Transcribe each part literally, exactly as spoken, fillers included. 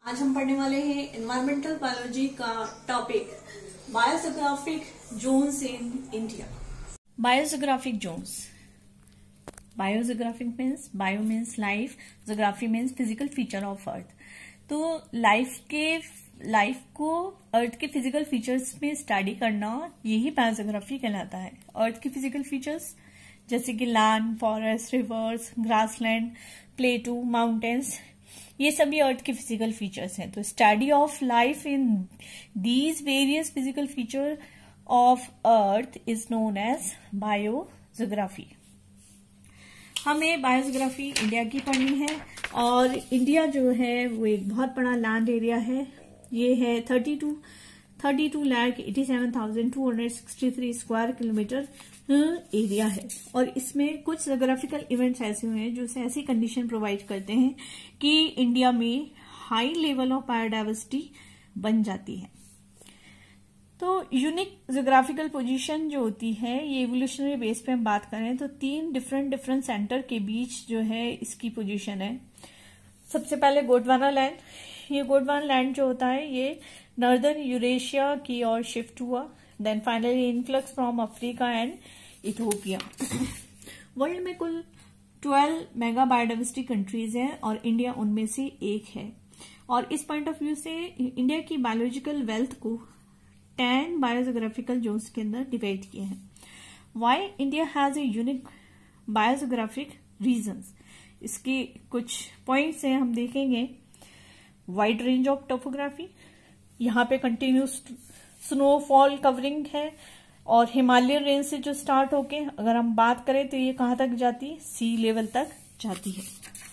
आज हम पढ़ने वाले हैं एनवायरमेंटल बायोलॉजी का topic biogeographic zones in India. Biogeographic zones. Biogeographic means bio means life, geography means physical feature of earth. तो लाइफ के लाइफ को अर्थ के फिजिकल फीचर्स में स्टडी करना यही बायोजियोग्राफी कहलाता है। अर्थ के फिजिकल फीचर्स जैसे कि land, forest, rivers, grassland, plateau, mountains, ये सभी अर्थ के फिजिकल फीचर्स हैं। तो study of life in these various physical feature of earth is known as biogeography. हमें बायोजियोग्राफी इंडिया की पढ़नी है और इंडिया जो है वो एक बहुत बड़ा लैंड एरिया है। ये है thirty two thirty two lakh eighty seven thousand two hundred sixty three square kilometre area है और इसमें कुछ जोग्राफिकल इवेंट्स ऐसे हुए हैं जो ऐसी कंडीशन प्रोवाइड करते हैं कि इंडिया में हाई लेवल ऑफ बायोडाइवर्सिटी बन जाती है। तो यूनिक जोग्राफिकल पोजीशन जो होती है, ये इवोल्यूशनरी बेस पे हम बात करें तो तीन डिफरेंट डिफरेंट सेंटर के बीच जो है इसकी पोजीशन है। सबसे पहले गोंडवाना लैंड। ये गोंडवाना लैंड जो होता है ये नॉर्दर्न यूरेशिया की ओर शिफ्ट हुआ। Then finally influx from Africa and Ethiopia. World में कुल ट्वेल्व मेगा बायोडाइवर्सिटी कंट्रीज हैं और इंडिया उनमें से एक है। और इस पॉइंट ऑफ व्यू से इंडिया की बायोलॉजिकल वेल्थ को टेन बायोजियोग्राफिकल जोन्स के अंदर डिवाइड किए हैं। Why India has a unique biogeographic regions, इसके कुछ पॉइंट्स हैं हम देखेंगे। वाइड रेंज ऑफ टोपोग्राफी, यहाँ पे कंटिन्यूस स्नोफॉल कवरिंग है और हिमालयन रेंज से जो स्टार्ट होके अगर हम बात करें तो ये कहां तक जाती है, सी लेवल तक जाती है।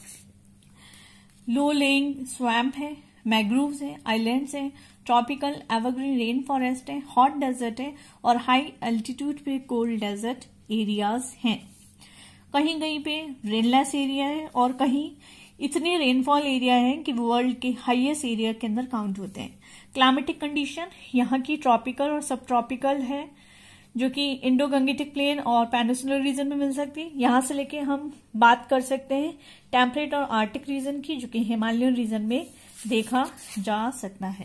लो लेइंग स्वैम्प है, मैग्रोव्स है, आइलैंड्स है, ट्रॉपिकल एवरग्रीन रेन फॉरेस्ट है, हॉट डेजर्ट है और हाई एल्टीट्यूड पे कोल्ड डेजर्ट एरियाज हैं। कहीं कहीं पे रेनलेस एरिया है और कहीं इतने रेनफॉल एरिया है कि वर्ल्ड के हाईएस्ट एरिया के अंदर काउंट होते हैं। क्लाइमेटिक कंडीशन यहाँ की ट्रॉपिकल और सब ट्रॉपिकल है जो कि इंडो गंगेटिक प्लेन और पेनिसुलर रीजन में मिल सकती है। यहां से लेके हम बात कर सकते हैं टेम्परेट और आर्टिक रीजन की जो कि हिमालयन रीजन में देखा जा सकता है।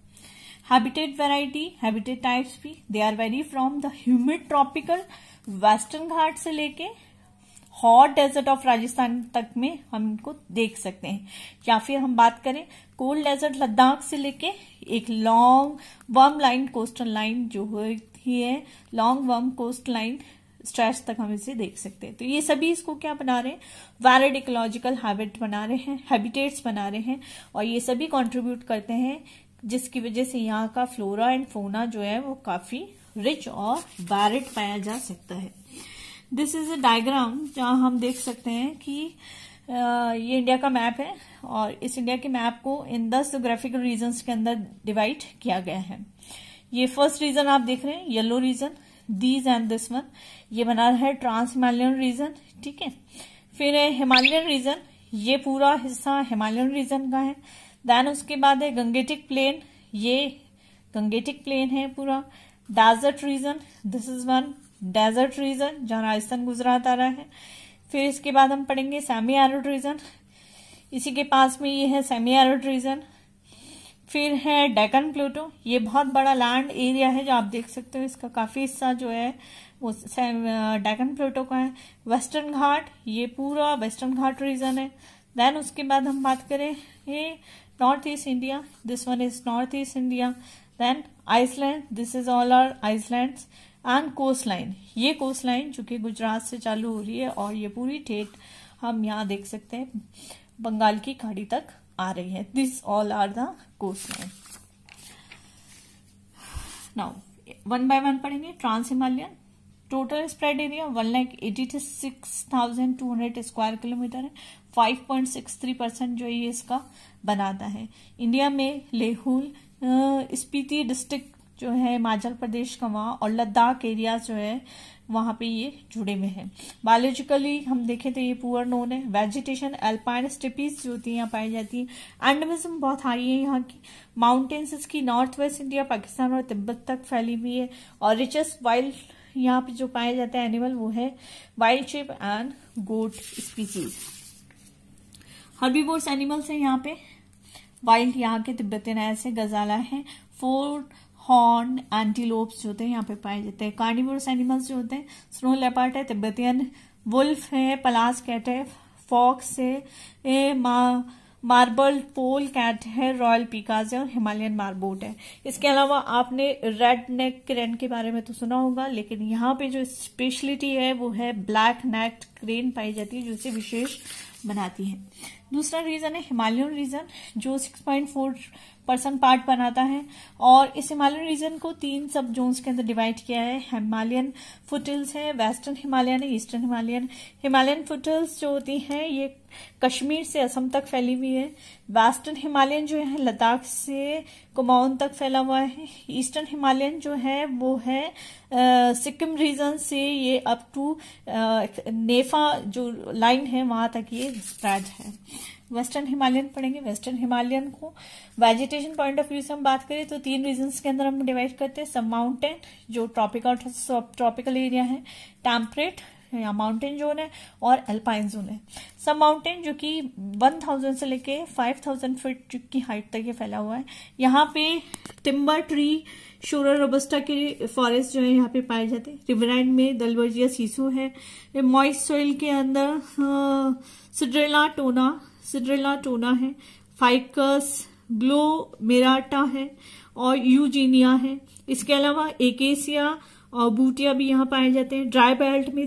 हैबिटेट वेराइटी, हैबिटेट टाइप्स भी they are vary from the humid tropical Western Ghat से लेके हॉट डेजर्ट ऑफ राजस्थान तक में हम इनको देख सकते हैं। या फिर हम बात करें कोल्ड डेजर्ट लद्दाख से लेके एक long warm line coastal line जो होती है, long warm coast line stretch तक हम इसे देख सकते हैं। तो ये सभी इसको क्या बना रहे हैं, वैलिड इकोलॉजिकल हैबिट बना रहे हैं, हैबिटेट्स बना रहे हैं और ये सभी कंट्रीब्यूट करते हैं जिसकी वजह से यहाँ का फ्लोरा एंड फोना जो है वो काफी रिच और वैलिड पाया जा सकता है। दिस इज अ डायग्राम जहां हम देख सकते हैं कि आ, ये इंडिया का मैप है और इस इंडिया के मैप को इन दस जोग्राफिकल रीजन्स के अंदर डिवाइड किया गया है। ये फर्स्ट रीजन आप देख रहे हैं yellow region, these and this one, ये बना है ट्रांस हिमालयन रीजन, ठीक है। फिर है हिमालयन रीजन, ये पूरा हिस्सा हिमालयन रीजन का है। देन उसके बाद है गंगेटिक प्लेन, ये गंगेटिक प्लेन है पूरा। Desert region, this is one desert region जहां राजस्थान गुजरात आ रहा है। फिर इसके बाद हम पढ़ेंगे सेमी एरिड रीजन, इसी के पास में ये है सेमी एरिड रीजन। फिर है डेक्कन प्लेटो, ये बहुत बड़ा लैंड एरिया है जो आप देख सकते हो, इसका काफी हिस्सा जो है वो डेक्कन प्लेटो का है। वेस्टर्न घाट, ये पूरा वेस्टर्न घाट रीजन है। देन उसके बाद हम बात करें ये north east India, this one is North east India. Then island, this is all are islands and coast line, ये कोस्ट लाइन जो कि गुजरात से चालू हो रही है और ये पूरी ठेठ हम यहाँ देख सकते हैं बंगाल की खाड़ी तक आ रही है। This all are the coast line. Now one by one पढ़ेंगे। Trans Himalayan, total spread area one lakh eighty six thousand two hundred square kilometre है। Five point six three percent जो ये इसका बनाता है। इंडिया में लेहुल स्पीति डिस्ट्रिक्ट जो है हिमाचल प्रदेश का वहां और लद्दाख एरिया जो है वहां पे ये जुड़े हुए हैं। बायोलॉजिकली हम देखें तो ये पुअर नोन है। वेजिटेशन एल्पाइन स्टेपीज जो होती है यहाँ पाई जाती है। एंडेमिज्म बहुत हाई है यहाँ की। माउंटेन्स इसकी नॉर्थ वेस्ट इंडिया, पाकिस्तान और तिब्बत तक फैली हुई है और रिचेस्ट वाइल्ड यहाँ पे जो पाए जाते हैं एनिमल वो है wild sheep and goat species. Herbivores animals है यहाँ पे। वाइल्ड यहाँ के तिब्बतियन ऐसे गजाला है। फोर हॉर्न एंटीलोप्स जो होते हैं यहाँ पे पाए जाते हैं। कार्निवोरस एनिमल्स जो होते हैं स्नो लेपर्ड है, तिब्बतियन वुल्फ है, पलास कैट है, फॉक्स है, ए, मा, मार्बल पोल कैट है, रॉयल पिकाज है और हिमालयन मार्बोट है। इसके अलावा आपने रेड नेक क्रेन के बारे में तो सुना होगा, लेकिन यहाँ पे जो स्पेशलिटी है वो है ब्लैक नेक्ड क्रेन पाई जाती है जो इसे विशेष बनाती है। दूसरा रीजन है हिमालयन रीजन जो six point four percent part बनाता है और इस हिमालयन रीजन को तीन सब जोन्स के अंदर डिवाइड किया है। हिमालयन फुटहिल्स है, वेस्टर्न हिमालयन है, ईस्टर्न हिमालयन। हिमालयन फुटहिल्स जो होती हैं ये कश्मीर से असम तक फैली हुई है। वेस्टर्न हिमालयन जो है लद्दाख से कुमाऊन तक फैला हुआ है। ईस्टर्न हिमालयन जो है वो है सिक्किम रीजन से ये अप टू नेफा जो लाइन है वहां तक ये स्प्रेड है। वेस्टर्न हिमालयन पढ़ेंगे। वेस्टर्न हिमालयन को वेजिटेशन पॉइंट ऑफ व्यू से हम बात करें तो तीन रीजन्स के अंदर हम डिवाइड करते हैं। सब माउंटेन जो ट्रॉपिकल सब ट्रॉपिकल एरिया है, टेम्परेट या माउंटेन जोन है और अल्पाइन जोन है। सब माउंटेन जो कि वन थाउजेंड से लेके फाइव थाउजेंड फीट की हाइट तक ये फैला हुआ है। यहाँ पे टिम्बर ट्री, शोरा रोबस्टा के फॉरेस्ट जो है यहाँ पे पाए जाते हैं। रिवराइन में दलवर्जिया सीसो है। मॉइस्ट सॉइल के अंदर सिड्रेला टोना सिड्रेला टोना है, फाइकस ग्लोमेराटा है और यूजीनिया है। इसके अलावा एकेसिया और बूटिया भी यहाँ पाए जाते हैं। ड्राई बेल्ट में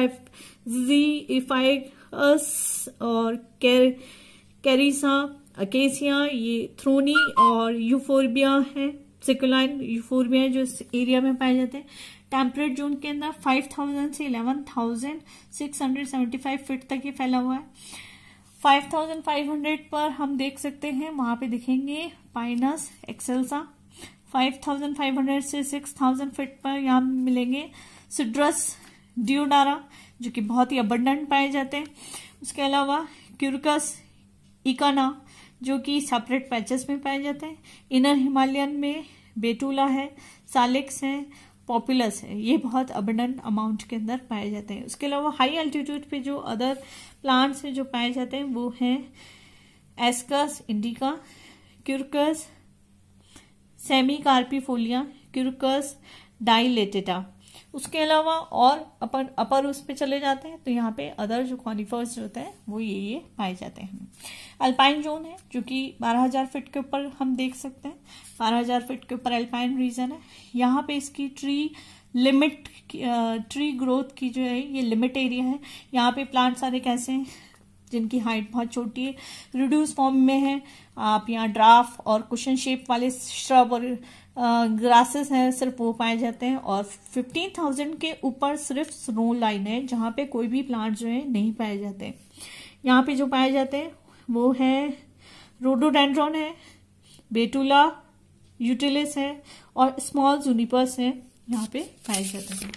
जिजीफाइकस और कैरिसा, अकेसिया, ये थ्रोनी और यूफोर्बिया है। सिकुलाइन यूफोर्बिया जो इस एरिया में पाए जाते हैं। टेम्परेट जोन के अंदर फाइव थाउजेंड से eleven thousand six hundred seventy five feet तक ये फैला हुआ है। फाइव थाउजेंड फाइव हंड्रेड पर हम देख सकते हैं वहां पे दिखेंगे Pinus excelsa. Five thousand five hundred से सिक्स थाउजेंड फीट पर यहाँ मिलेंगे सिड्रस डियोडारा जो कि बहुत ही अबंडेंट पाए जाते हैं। उसके अलावा क्यूरकस इकाना जो कि सेपरेट पैचेस में पाए जाते हैं। इनर हिमालयन में बेटूला है, सालिक्स है, पॉपुलस है, ये बहुत अबंडेंट अमाउंट के अंदर पाए जाते हैं। उसके अलावा हाई एल्टीट्यूड पे जो अदर प्लांट्स है जो पाए जाते हैं वो हैं Aesculus indica, Quercus semecarpifolia, Quercus dilatata. उसके अलावा और अपन अपर उस पे चले जाते हैं तो यहाँ पे अदर जो कॉनिफर्स होते हैं वो ये ये पाए जाते हैं। अल्पाइन जोन है जो कि बारह हजार फीट के ऊपर हम देख सकते हैं। बारह हजार फीट के ऊपर अल्पाइन रीजन है। यहाँ पे इसकी ट्री लिमिट ट्री ग्रोथ की जो है ये लिमिट एरिया है। यहाँ पे प्लांट सारे कैसे हैं जिनकी हाइट बहुत छोटी है, रिड्यूस फॉर्म में है। आप यहाँ ड्राफ और कुशन शेप वाले श्रब और ग्रासेस हैं सिर्फ वो पाए जाते हैं। और फिफ्टीन थाउजेंड के ऊपर सिर्फ स्नो लाइन है जहाँ पे कोई भी प्लांट जो है नहीं पाए जाते। यहाँ पे जो पाए जाते हैं वो है रोडोडेंड्रॉन है, बेटुला यूटिलिस है और स्मॉल जूनिपर्स है यहाँ पे पाए जाते हैं।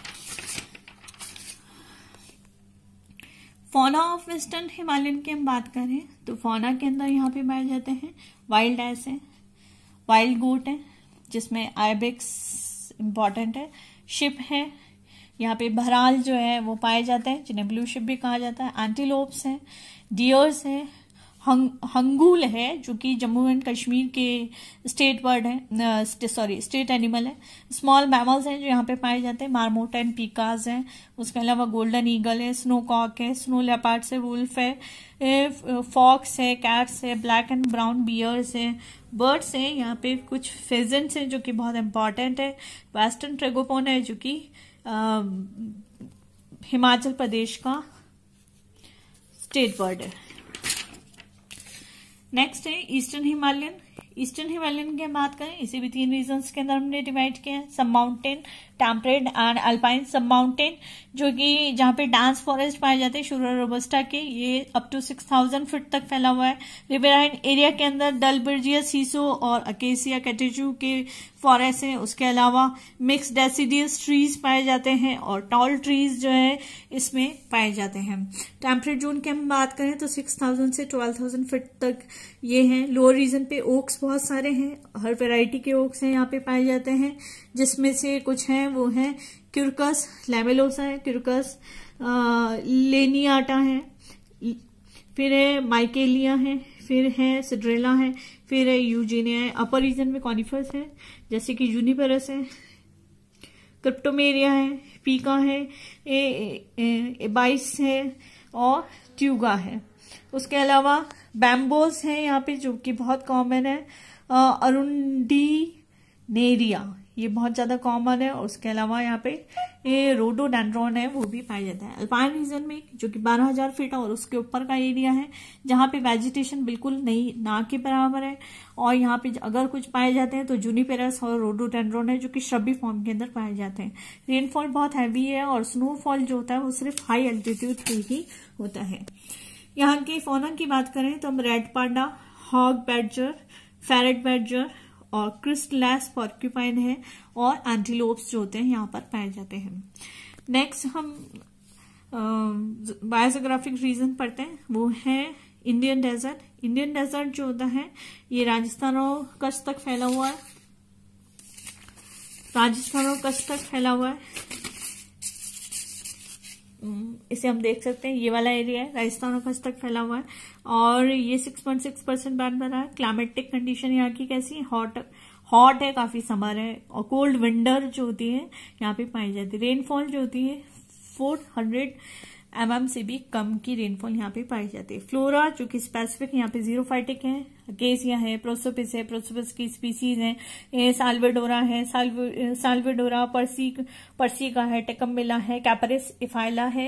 फौना ऑफ वेस्टर्न हिमालयन की हम बात करें तो फौना के अंदर यहाँ पे पाए जाते हैं वाइल्ड एस है, वाइल्ड गोट है जिसमें आइबेक्स इम्पॉर्टेंट है, शिप है, यहाँ पे बहराल जो है वो पाए जाते हैं जिन्हें ब्लू शिप भी कहा जाता है, एंटीलोप्स है, डियर्स है, हंग, हंगूल है जो कि जम्मू एंड कश्मीर के स्टेट बर्ड है, सॉरी स्टेट एनिमल है, स्मॉल मैमल्स हैं जो यहाँ पे पाए जाते हैं, मार्मोट एंड पीकाज हैं। उसके अलावा गोल्डन ईगल है, स्नो कॉक है, स्नो लेपर्ड्स है, वुल्फ है, फॉक्स है, कैट्स है, ब्लैक एंड ब्राउन बियर्स है, बर्ड्स है। यहाँ पे कुछ फेजेंट्स हैं जो कि बहुत इंपॉर्टेंट है, वेस्टर्न ट्रेगोपोन है जो कि हिमाचल प्रदेश का स्टेट बर्ड है। नेक्स्ट है ईस्टर्न हिमालयन। ईस्टर्न हिमालयन की हम बात करें इसे भी तीन रीजन्स के अंदर हमने डिवाइड किया है, sub mountain, temperate and alpine. Sub mountain जो कि जहाँ पे डांस फॉरेस्ट पाए जाते हैं शूरा रोबस्टा के, ये up to six thousand feet तक फैला हुआ है। रिवराइन एरिया के अंदर डलबर्जिया सीसो और अकेसिया कैटेचू के फॉरेस्ट है। उसके अलावा मिक्स डेसिडियस ट्रीज पाए जाते हैं और टॉल ट्रीज जो है इसमें पाए जाते हैं। टेम्परेट जोन की हम बात करें तो सिक्स थाउजेंड से ट्वेल्व थाउजेंड फीट तक ये हैं। लोअर रीजन पे ओक्स बहुत सारे हैं, हर वैरायटी के ओक्स हैं यहाँ पे पाए जाते हैं, जिसमें से कुछ हैं वो हैं क्यूरकस लैमेलोसा है, क्यूरकस लेनियाटा है, फिर है माइकेलिया है, फिर है सिड्रेला है, फिर है यूजीनिया है। अपर रीजन में कॉनिफर्स है जैसे कि जूनिपेरस है, क्रिप्टोमेरिया है, पीका है, ए, ए, एबाइस है और ट्यूगा है। उसके अलावा बैम्बोस है यहाँ पे जो कि बहुत कॉमन है, अरुंडीनेरिया ये बहुत ज्यादा कॉमन है। और उसके अलावा यहाँ पे ये रोडोडेंड्रॉन है वो भी पाया जाता है। अल्पाइन रीजन में जो कि बारह हजार फीट और उसके ऊपर का एरिया है जहाँ पे वेजिटेशन बिल्कुल नहीं ना के बराबर है, और यहाँ पे अगर कुछ पाए जाते हैं तो जूनिपेरस और रोडोडेंड्रॉन है जो कि श्रबी फॉर्म के अंदर पाए जाते हैं। रेनफॉल बहुत हैवी है और स्नोफॉल जो होता है वो सिर्फ हाई एल्टीट्यूड पे ही होता है। यहाँ की फौना की बात करें तो हम red panda, hog badger, ferret badger और क्रिस्टलैस पॉर्क्यूपाइन है और एंटीलोप्स जो होते हैं यहाँ पर पाए जाते हैं। नेक्स्ट हम बायोजियोग्राफिक रीजन पढ़ते हैं, वो है इंडियन डेजर्ट। इंडियन डेजर्ट जो होता है ये राजस्थान और कच्छ तक फैला हुआ है, राजस्थान और कच्छ तक फैला हुआ है। इसे हम देख सकते हैं, ये वाला एरिया है राजस्थान और कच्छ तक फैला हुआ है और ये six point six percent band बना है। क्लाइमेटिक कंडीशन यहाँ की कैसी है, हॉट हॉट है, काफी समर है और कोल्ड विंटर जो होती है यहाँ पे पाई जाती है। रेनफॉल जो होती है फोर हंड्रेड एम एम से भी कम की रेनफॉल यहाँ पे पाई जाती है। फ्लोरा जो कि स्पेसिफिक यहाँ पे जीरोफाइटिक है, अकेसिया है, प्रोसोपिस है, प्रोसोपिस की स्पीसीज है, साल्वेडोरा है, साल्वे, साल्वेडोरा पर्सी पर्सिका है, टेकमिला है, कैपरिस इफाइला है,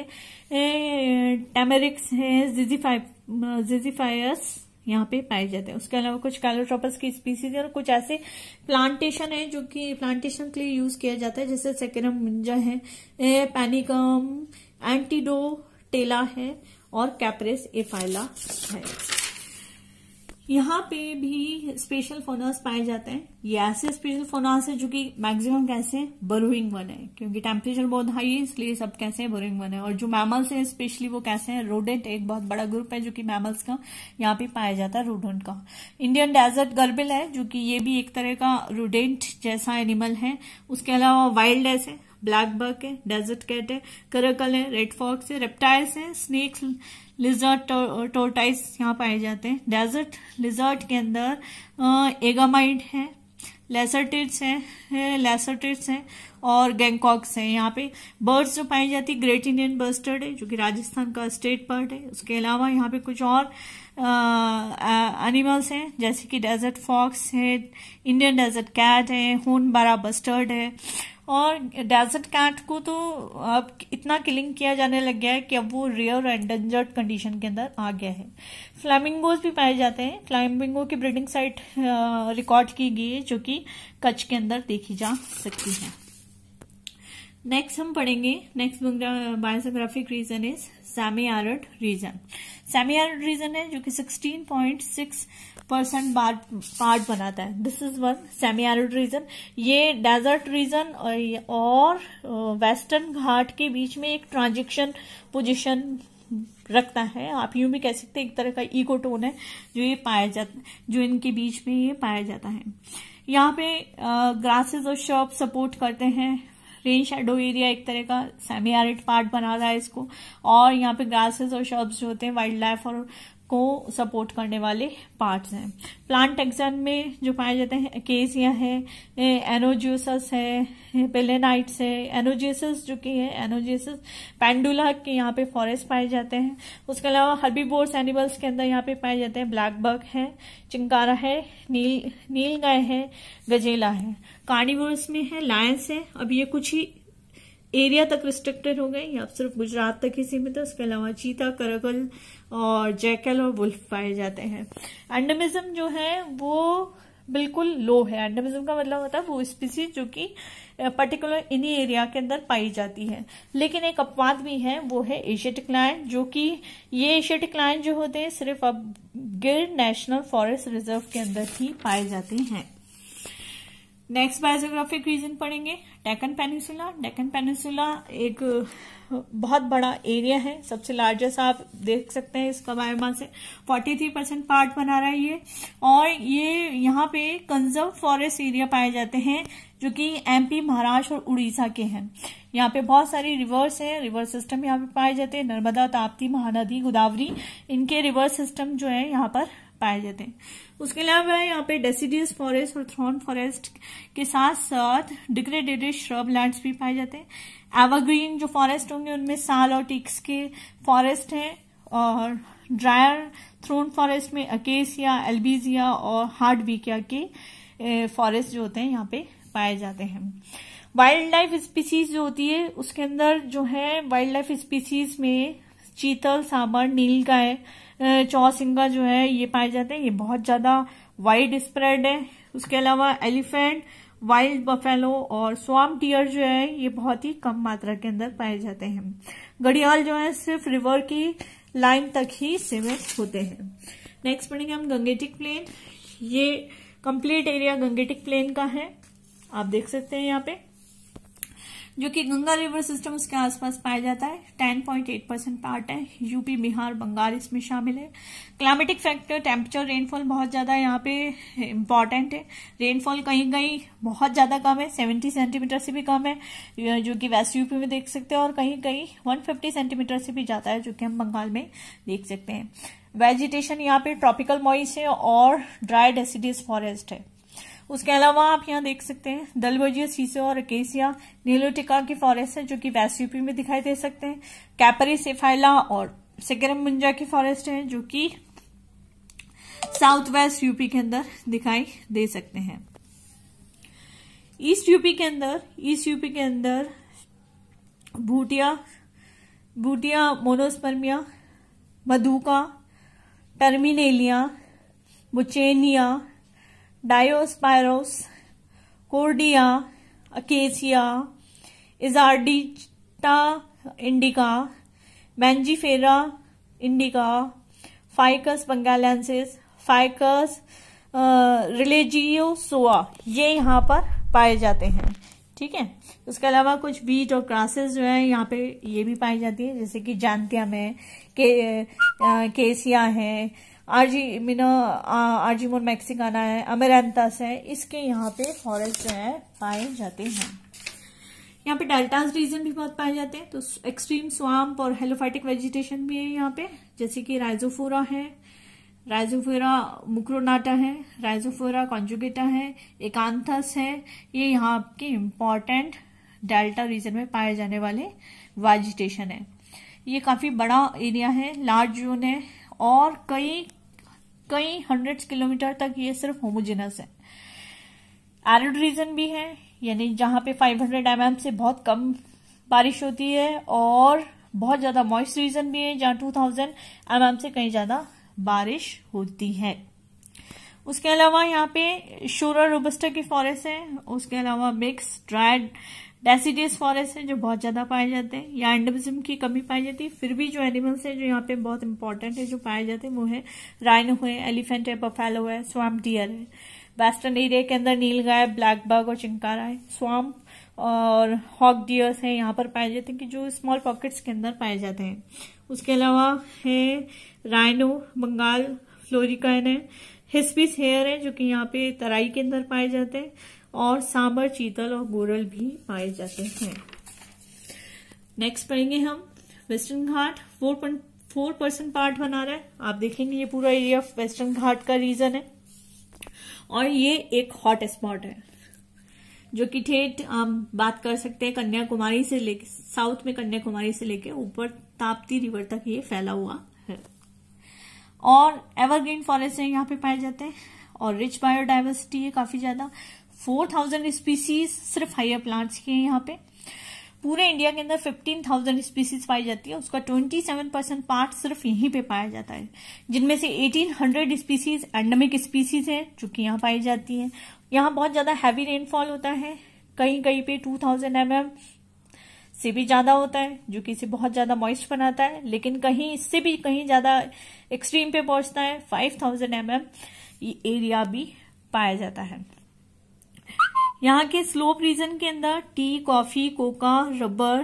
टेमेरिक्स है, जिजिफाई जिजिफायस यहाँ पे पाए जाते हैं। उसके अलावा कुछ कैलोट्रोपस की स्पीसीज है और कुछ ऐसे प्लांटेशन है जो कि प्लांटेशन के लिए यूज किया जाता है, जैसे सेकेरम मिंजा है, पैनिकम एंटीडोटेला है और कैपरिस एफाइला है। यहाँ पे भी स्पेशल फोनास पाए जाते हैं। ये ऐसे स्पेशल फोनास है जो कि मैक्सिमम कैसे हैं, बरोइंग वन है, क्योंकि टेम्परेचर बहुत हाई है इसलिए सब कैसे हैं, बरोइंग वन है। और जो मैमल्स हैं स्पेशली वो कैसे हैं, रोडेंट एक बहुत बड़ा ग्रुप है जो कि मैमल्स का यहाँ पे पाया जाता है, रोडेंट का। इंडियन डेजर्ट गर्बिल है जो कि ये भी एक तरह का रोडेंट जैसा एनिमल है। उसके अलावा वाइल्ड एस है, ब्लैक बक है, डेजर्ट कैट है, करकल है, रेड फॉक्स है, रेप्टाइल्स है, स्नेक्स, लिजर्ड, टोर्टाइस यहाँ पाए जाते हैं। डेजर्ट लिजर्ड के अंदर एगामाइड है, लेसरटिड्स है, लेसरटिड्स है और गैंगकॉक्स है। यहाँ पे बर्ड्स जो पाई जाती है ग्रेट इंडियन बस्टर्ड है जो कि राजस्थान का स्टेट बर्ड है। उसके अलावा यहाँ पे कुछ और एनिमल्स हैं जैसे कि डेजर्ट फॉक्स है, इंडियन डेजर्ट कैट है, हूनबारा बस्टर्ड है। और डेजर्ट कैट को तो अब इतना किलिंग किया जाने लग गया है कि अब वो रेयर एंडेंजर्ड कंडीशन के अंदर आ गया है। फ्लैमिंगोज भी पाए जाते हैं। फ्लैमिंगो की ब्रीडिंग साइट रिकॉर्ड की गई है जो कि कच्छ के अंदर देखी जा सकती है। नेक्स्ट हम पढ़ेंगे, next biogeographic region is semi arid region. Semi arid region है जो कि sixteen point six percent part बनाता है। This is one semi arid region. ये डेजर्ट रीजन और वेस्टर्न घाट के बीच में एक ट्रांजिशन पोजीशन रखता है। आप यूं भी कह सकते हैं एक तरह का इकोटोन है जो ये पाया जाता जो इनके बीच में ये पाया जाता है। यहाँ पे ग्रासेस और शर्ब सपोर्ट करते हैं। रेन शेडो एरिया एक तरह का सेमी एरिड पार्ट बना रहा है इसको, और यहाँ पे ग्रासेस और शर्ब्स जो होते हैं वाइल्ड लाइफ और को सपोर्ट करने वाले पार्ट्स हैं। प्लांट टैक्सन में जो पाए जाते हैं अकेसिया है, एनोजियोसस है, पेलेनाइट्स है, एनोजियोसस जो कि है एनोजियोसस पेंडुला के यहाँ पे फॉरेस्ट पाए जाते हैं। उसके अलावा हर्बीवोर्स एनिमल्स के अंदर यहाँ पे पाए जाते हैं ब्लैक बक है, चिंकारा है, नील नील गाय है, गजेला है। कार्निवोर्स में है लायंस है। अब ये कुछ ही एरिया तक रिस्ट्रिक्टेड हो गए, या सिर्फ गुजरात तक ही सीमित है। उसके अलावा चीता, करगल और जैकल और वुल्फ पाए जाते हैं। एंडेमिज्म जो है वो बिल्कुल लो है। एंडेमिज्म का मतलब होता है वो स्पीसीज जो कि पर्टिकुलर इन्हीं एरिया के अंदर पाई जाती है। लेकिन एक अपवाद भी है, वो है एशियाटिक लायन, जो कि ये एशियाटिक लायन जो होते हैं सिर्फ अब गिर नेशनल फॉरेस्ट रिजर्व के अंदर ही पाए जाते हैं। नेक्स्ट बायोजियोग्राफिक रीजन पढ़ेंगे डेक्कन पेनिनसुला। डेक्कन पेनिनसुला एक बहुत बड़ा एरिया है, सबसे लार्जेस्ट आप देख सकते हैं इसका बायोमास है। तैंतालीस परसेंट पार्ट बना रहा है ये, और ये यहाँ पे कंजर्व फॉरेस्ट एरिया पाए जाते हैं जो कि एमपी, महाराष्ट्र और उड़ीसा के हैं। यहाँ पे बहुत सारी रिवर्स हैं, रिवर सिस्टम यहाँ पे पाए जाते हैं। नर्मदा, ताप्ती, महानदी, गोदावरी, इनके रिवर सिस्टम जो है यहाँ पर पाए जाते हैं। उसके अलावा यहाँ पे डेसिडियस फॉरेस्ट और थ्रॉन फॉरेस्ट के साथ साथ डिग्रेडेड श्रब लैंड्स भी पाए जाते हैं। एवरग्रीन जो फॉरेस्ट होंगे उनमें साल और टीक्स के फॉरेस्ट हैं, और ड्रायर थ्रोन फॉरेस्ट में अकेसिया, एल्बीजिया और हार्डविकिया के फॉरेस्ट जो होते हैं यहाँ पे पाए जाते हैं। वाइल्ड लाइफ स्पीसीज जो होती है उसके अंदर जो है वाइल्ड लाइफ स्पीसीज में चीतल, सांबर, नीलगाय, चौसिंगा जो है ये पाए जाते हैं। ये बहुत ज्यादा वाइड स्प्रेड है। उसके अलावा एलिफेंट, वाइल्ड बफेलो और स्वाम्प डियर जो है ये बहुत ही कम मात्रा के अंदर पाए जाते हैं। घड़ियाल जो है सिर्फ रिवर की लाइन तक ही सीमित होते हैं। नेक्स्ट पढ़ेंगे हम गंगेटिक प्लेन। ये कंप्लीट एरिया गंगेटिक प्लेन का है, आप देख सकते हैं यहाँ पे, जो कि गंगा रिवर सिस्टम उसके आसपास पाया जाता है। Ten point eight percent part है। यूपी, बिहार, बंगाल इसमें शामिल है। क्लाइमेटिक फैक्टर, टेम्परेचर, रेनफॉल बहुत ज्यादा यहाँ पे इम्पॉर्टेंट है। रेनफॉल कहीं कहीं बहुत ज्यादा कम है, सेवेंटी सेंटीमीटर से भी कम है जो कि वेस्ट यूपी में देख सकते हैं, और कहीं कहीं वन फिफ्टी सेंटीमीटर से भी ज्यादा है जो कि हम बंगाल में देख सकते हैं। वेजिटेशन यहाँ पे ट्रॉपिकल मॉइस्ट है और ड्राई डेसिडियस फॉरेस्ट है। उसके अलावा आप यहाँ देख सकते हैं दलबजिया, सीसो और अकेसिया, नीलोटिका की फॉरेस्ट है जो कि वेस्ट यूपी में दिखाई दे सकते हैं। कैपरी, सेफाइला और सिकरम मुंजा की फॉरेस्ट है जो कि साउथ वेस्ट यूपी के अंदर दिखाई दे सकते हैं। ईस्ट यूपी के अंदर ईस्ट यूपी के अंदर butea butea monosperma, madhuca, terminalia, buchanania, diospyros, cordia, acacia, azadirachta indica, mangifera indica, ficus benghalensis, ficus religiosa ये यहाँ पर पाए जाते हैं। ठीक है। उसके अलावा कुछ बीट और ग्रासेस जो है यहाँ पे ये भी पाई जाती है, जैसे कि जानतिया में के, केसिया है, आर्जीमिना आर्जीमोन मैक्सिकाना है, अमेरंथस है, इसके यहाँ पे फॉरेस्ट जो है पाए जाते हैं। यहाँ पे डेल्टास रीजन भी बहुत पाए जाते हैं, तो एक्सट्रीम स्वाम्प और हेलोफाइटिक वेजिटेशन भी है यहाँ पे, जैसे कि राइजोफोरा है, राइजोफोरा मुक्रोनाटा है, राइजोफोरा कॉन्जुगेटा है, एकांथस है। ये यहाँ के इम्पोर्टेंट डेल्टा रीजन में पाए जाने वाले वेजिटेशन है। ये काफी बड़ा एरिया है, लार्ज जोन है, और कई कई हंड्रेड्स किलोमीटर तक ये सिर्फ होमोजेनस है। एरिड रीजन भी है, यानी जहां पे फाइव हंड्रेड एम एम से बहुत कम बारिश होती है, और बहुत ज्यादा मॉइस्ट रीजन भी है जहां टू थाउजेंड एम एम से कहीं ज्यादा बारिश होती है। उसके अलावा यहाँ पे शोरा रोबस्टा की फॉरेस्ट है। उसके अलावा मिक्स ड्राइड डेसिडियस फॉरेस्ट है जो बहुत ज्यादा पाए जाते हैं। यहाँ एंडेमिज्म की कमी पाई जाती है, फिर भी जो एनिमल्स है जो यहाँ पे बहुत इंपॉर्टेंट है जो पाए जाते हैं वो है राइनो है, एलिफेंट है, बफेलो है, स्वाम्प डियर है। वेस्टर्न एरिया के अंदर नीलगाय, ब्लैक बग और चिंकारा है। स्वाम्प और हॉक डियर्स है यहाँ पर पाए जाते हैं कि जो स्मॉल पॉकेट्स के अंदर पाए जाते हैं। उसके अलावा है राइनो, बंगाल फ्लोरिकान है, हिस्पिस हेयर है जो कि यहाँ पे तराई के अंदर पाए जाते हैं, और सांबर, चीतल और गोरल भी पाए जाते हैं। नेक्स्ट पढ़ेंगे हम western Ghat. Four point four percent part बना रहा है, आप देखेंगे ये पूरा एरिया वेस्टर्न घाट का रीजन है, और ये एक हॉट स्पॉट है जो कि ठेठ हम बात कर सकते हैं कन्याकुमारी से लेके साउथ में कन्याकुमारी से लेके ऊपर ताप्ती रिवर तक ये फैला हुआ है, और एवरग्रीन फॉरेस्ट यहाँ पे पाए जाते हैं, और रिच बायोडाइवर्सिटी है काफी ज्यादा। फोर थाउजेंड स्पीसीज सिर्फ हायर प्लांट्स की है यहाँ पे। पूरे इंडिया के अंदर फिफ्टीन थाउजेंड स्पीसीज पाई जाती है, उसका ट्वेंटी सेवन परसेंट पार्ट सिर्फ यहीं पे पाया जाता है, जिनमें से eighteen hundred species endemic species है जो कि यहाँ पाई जाती है। यहाँ बहुत ज्यादा हैवी रेनफॉल होता है, कहीं कहीं पे टू थाउजेंड एम एम से भी ज्यादा होता है जो कि इसे बहुत ज्यादा मॉइस्ट बनाता है, लेकिन कहीं इससे भी कहीं ज्यादा एक्सट्रीम पे पहुंचता है, five thousand M M area भी पाया जाता है। यहाँ के स्लोप रीजन के अंदर tea, coffee, coca, rubber,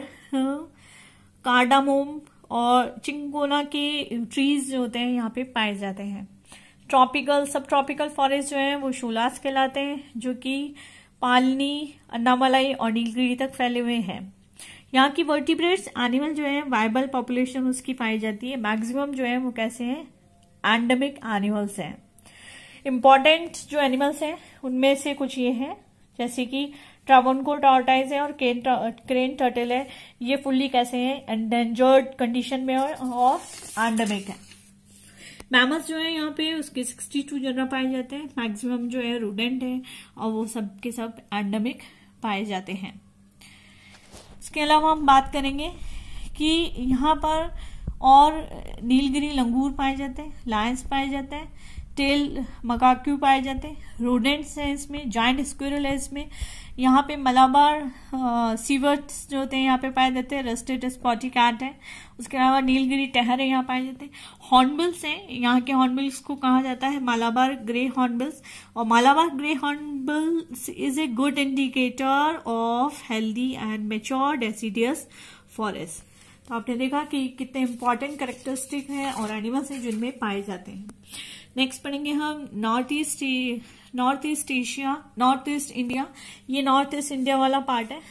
cardamom और चिंगोना के ट्रीज जो होते हैं यहाँ पे पाए जाते हैं। ट्रॉपिकल सब ट्रॉपिकल फॉरेस्ट जो है वो शोलास कहलाते हैं, जो कि पालनी, अन्नामलाई और नीलगिरी तक फैले हुए हैं। यहाँ की वर्टिब्रेट्स एनिमल जो है वाइबल पॉपुलेशन उसकी पाई जाती है। मैक्सिमम जो है वो कैसे हैं, एंडेमिक एनिमल्स हैं। इंपॉर्टेंट जो एनिमल्स हैं उनमें से कुछ ये हैं, जैसे कि ट्रावनकोर टॉर्टाइज है और क्रेन टर्टल है, ये फुल्ली कैसे हैं, एंडेंजर्ड कंडीशन में और एंडेमिक है। मैमल्स जो है यहाँ पे उसके बासठ जनरा पाए जाते हैं, मैक्सिमम जो है रोडेंट है और वो सब के सब एंडेमिक पाए जाते हैं। इसके अलावा हम बात करेंगे कि यहाँ पर और नीलगिरी लंगूर पाए जाते हैं, लायंस पाए जाते हैं, टेल मकाक्यू पाए जाते हैं, रोडेंट्स हैं इसमें, जायंट स्क्विरल है इसमें, यहाँ पे मलाबार सीवर्ट्स जो होते हैं यहाँ पे पाए जाते हैं, रस्टेड स्पॉटी कैट है, उसके अलावा नीलगिरी टहर है यहाँ पाए जाते हैं। हॉर्नबिल्स हैं, यहाँ के हॉर्नबिल्स को कहा जाता है मालाबार ग्रे हॉर्नबिल्स, और Malabar grey hornbills is a good indicator of healthy and mature deciduous forest. तो आपने देखा कि कितने इंपॉर्टेंट कैरेक्टरिस्टिक हैं और एनिमल्स हैं जिनमें पाए जाते हैं। नेक्स्ट पढ़ेंगे हम north east north east Asia, north east India. ये नॉर्थ ईस्ट इंडिया वाला पार्ट है,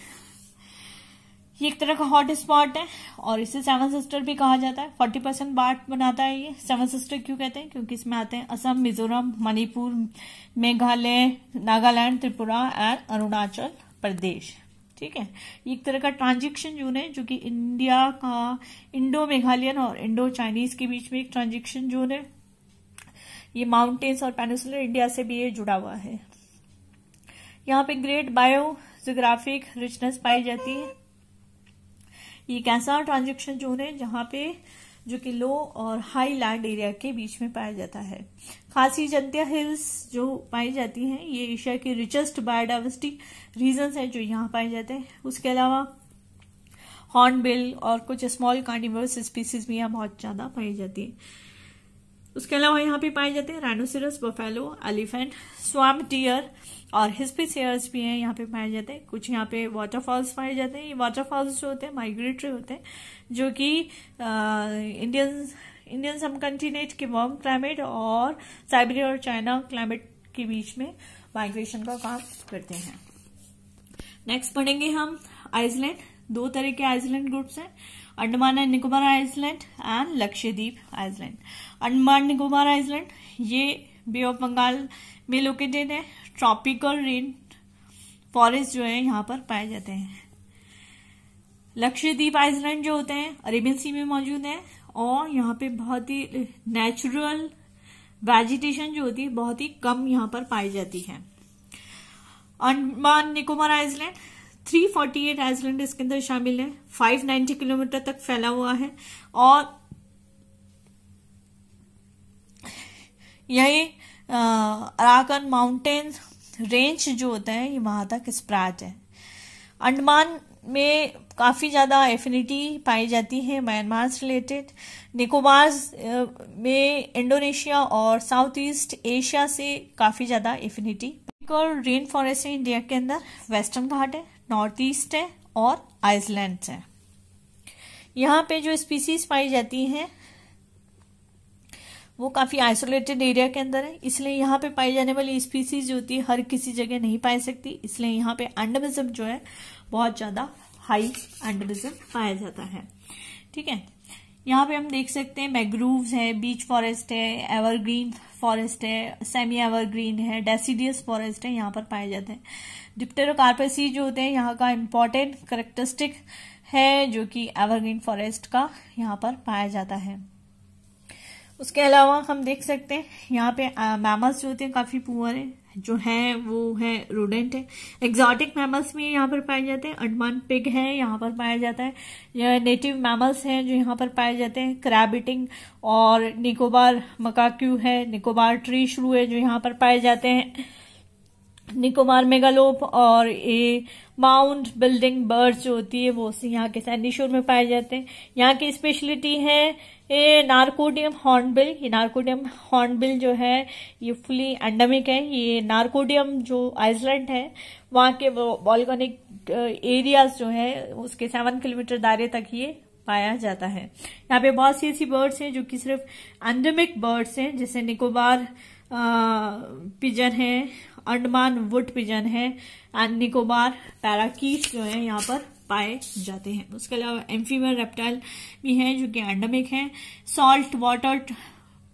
ये एक तरह का हॉट स्पॉट है और इसे सेवन सिस्टर भी कहा जाता है। फोर्टी परसेंट पार्ट बनाता है ये। सेवन सिस्टर क्यों कहते हैं? क्योंकि इसमें आते हैं असम, मिजोरम, मणिपुर, मेघालय, नागालैंड, त्रिपुरा एंड अरुणाचल प्रदेश। ठीक है, ये एक तरह का ट्रांजिशन जोन है जो कि इंडिया का इंडो मेघालयन और इंडो चाइनीज के बीच में एक ट्रांजिशन जोन है। ये माउंटेन्स और पेनिसुलर इंडिया से भी ये जुड़ा हुआ है। यहाँ पे ग्रेट बायोजियोग्राफिक रिचनेस पाई जाती है। ये एक ऐसा ट्रांजिशन जोन है जहां पे जो कि लो और हाई लैंड एरिया के बीच में पाया जाता है। खासी जंतिया हिल्स जो पाई जाती हैं ये एशिया की रिचेस्ट बायोडाइवर्सिटी रीजन्स है जो यहाँ पाए जाते हैं। उसके अलावा हॉर्नबिल और कुछ स्मॉल कार्निवोरस स्पीसीज भी यहाँ बहुत ज्यादा पाई जाती है। उसके अलावा यहाँ पे पाए जाते हैं rhinoceros, buffalo, elephant, swamp deer और हिस्पिसियर्स भी हैं यहाँ पे पाए जाते हैं। कुछ यहाँ पे वाटरफॉल्स पाए जाते हैं। ये वाटरफॉल्स जो होते हैं माइग्रेटरी होते हैं जो कि इंडियन इंडियन सब कंटिनेंट के वार्म क्लाइमेट और साइबेरिया और चाइना क्लाइमेट के बीच में माइग्रेशन का काम करते हैं। नेक्स्ट पढ़ेंगे हम आइसलैंड। दो तरह के आइसलैंड ग्रुप्स हैं, Andaman and Nicobar island and Lakshadweep island. Andaman Nicobar island ये बे ऑफ बंगाल में लोकेटेड है। ट्रॉपिकल रेन फॉरेस्ट जो है यहाँ पर पाए जाते हैं। लक्षद्वीप आइसलैंड जो होते हैं अरेबियन सी में मौजूद है और यहाँ पे बहुत ही नेचुरल वेजिटेशन जो होती है बहुत ही कम यहाँ पर पाई जाती है। अंडमान निकोबार आइसलैंड तीन सौ अड़तालीस आइसलैंड इसके अंदर शामिल है। पाँच सौ नब्बे किलोमीटर तक फैला हुआ है और यही अराकन माउंटेन रेंज जो होता है ये वहां तक स्प्रेड है। अंडमान में काफी ज्यादा एफिनिटी पाई जाती है म्यांमार से रिलेटेड। निकोबार में इंडोनेशिया और साउथ ईस्ट एशिया से काफी ज्यादा एफिनिटी। रेन फॉरेस्ट है इंडिया के अंदर, वेस्टर्न घाट है, नॉर्थ ईस्ट है और आइसलैंड है। यहाँ पे जो स्पीसीज पाई जाती हैं वो काफी आइसोलेटेड एरिया के अंदर है, इसलिए यहाँ पे पाई जाने वाली स्पीसीज जो होती है हर किसी जगह नहीं पाई सकती, इसलिए यहाँ पे एंडेमिज्म जो है बहुत ज्यादा हाई एंडेमिज्म पाया जाता है। ठीक है, यहाँ पे हम देख सकते हैं मैग्रोव्स है, बीच फॉरेस्ट है, एवरग्रीन फॉरेस्ट है, सेमी एवरग्रीन है, डेसिडियस फॉरेस्ट है, यहाँ पर पाए जाते हैं। डिप्टेरोकार्पेसी जो होते हैं यहाँ का इम्पोर्टेंट करेक्टरिस्टिक है जो कि एवरग्रीन फॉरेस्ट का यहाँ पर पाया जाता है। उसके अलावा हम देख सकते हैं यहाँ पे मैमल्स जो होते हैं काफी पुअर है, जो है वो है रोडेंट है। एग्जॉटिक मैमल्स भी यहाँ पर पाए जाते हैं। अंडमान पिग है यहाँ पर पाया जाता है। यह नेटिव मैमल्स हैं जो यहाँ पर पाए जाते हैं, क्रैब ईटिंग, और निकोबार मकाक्यू है, निकोबार ट्री श्रू है जो यहाँ पर पाए जाते हैं। निकोबार मेगालोप और ये माउंट बिल्डिंग बर्ड्स जो होती है वो यहाँ के सैंडी शोर में पाए जाते हैं। यहाँ की स्पेशलिटी है ये नारकोडियम हॉर्नबिल। ये नारकोडियम हॉर्नबिल जो है ये फुली एंडेमिक है। ये नारकोडियम जो आइसलैंड है वहां के वॉल्केनिक एरियाज जो है उसके सेवन किलोमीटर दायरे तक ये पाया जाता है। यहाँ पे बहुत सी ऐसी बर्ड्स हैं जो कि सिर्फ एंडेमिक बर्ड्स हैं, जैसे निकोबार पिजन है, अंडमान वुड पिजन है एंड निकोबार पैराकीट्स जो है यहाँ पर पाए जाते हैं। उसके अलावा एम्फीबियन रेप्टाइल भी हैं जो कि एंडेमिक हैं। सॉल्ट वाटर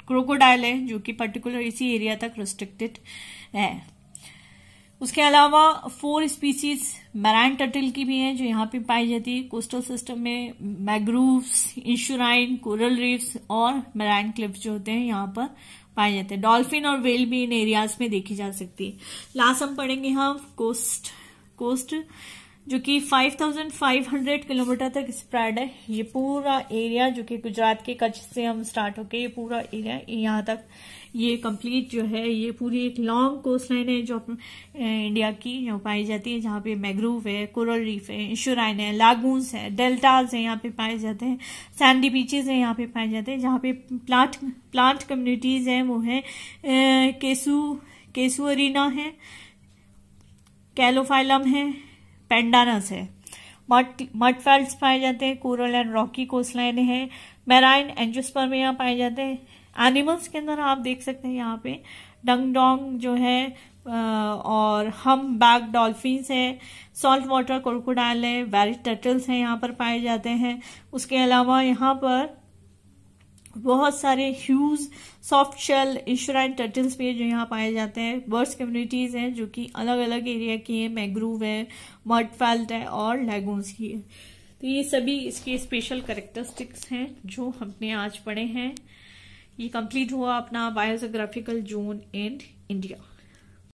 क्रोकोडाइल है जो कि पर्टिकुलर इसी एरिया तक रिस्ट्रिक्टेड है। उसके अलावा फोर स्पीसीज मैराइन टर्टल की भी हैं जो यहाँ पे पाई जाती है कोस्टल सिस्टम में। मैग्रूव्स, इंशुराइन, कोरल रीफ्स और मैराइन क्लिफ जो होते हैं यहाँ पर पाए जाते हैं। डॉल्फिन और वेल भी इन एरियाज में देखी जा सकती है। लास्ट हम पढ़ेंगे हम कोस्ट कोस्ट जो कि पाँच हज़ार पाँच सौ किलोमीटर तक स्प्रेड है। ये पूरा एरिया जो कि गुजरात के कच्छ से हम स्टार्ट होके ये पूरा एरिया यहाँ तक ये कंप्लीट जो है ये पूरी एक लॉन्ग कोस्ट लाइन है जो इंडिया की जो पाई जाती है, जहाँ पे मैग्रूव है, कोरल रीफ है, इंशुराइन है, लागून्स है, डेल्टाज है यहाँ पे पाए जाते हैं, सैंडी बीचेस है यहाँ पे पाए जाते हैं। जहाँ पे प्लांट प्लांट कम्युनिटीज है वो है केसु केसुअरीना है, कैलोफाइलम है, पेंडानस है। मड मडफेल्ट्स पाए जाते हैं, कोरल एंड रॉकी कोस्टलाइन है, मैराइन एंजियोस्पर्मिया पाए जाते हैं। एनिमल्स के अंदर आप देख सकते हैं यहाँ पे डंगडोंग जो है और हम बैक डॉल्फिन्स है, सॉल्ट वाटर क्रोकोडाइल है, वेरी टर्टल्स हैं यहाँ पर पाए जाते हैं। उसके अलावा यहाँ पर बहुत सारे huge soft shell estuarine turtles भी जो यहाँ पाए जाते हैं। बर्ड्स कम्युनिटीज हैं जो कि अलग अलग एरिया की है, मैग्रूव है, मडफेल्ट है और लैगून्स की है। तो ये सभी इसके स्पेशल कैरेक्टरिस्टिक्स हैं जो हमने आज पढ़े हैं। ये कंप्लीट हुआ अपना बायोजियोग्राफिकल जोन इन इंडिया।